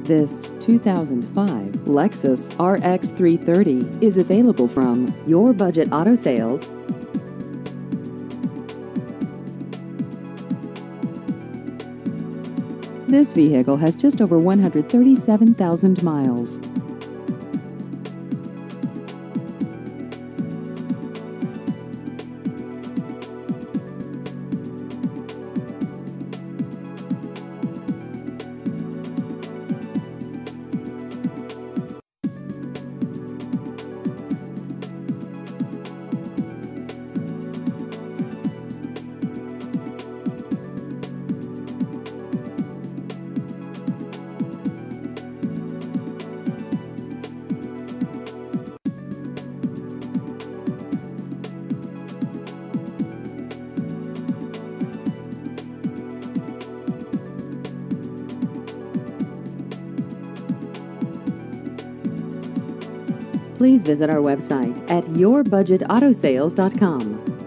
This 2005 Lexus RX 330 is available from Your Budget Auto Sales. This vehicle has just over 137,000 miles. Please visit our website at yourbudgetautosales.com.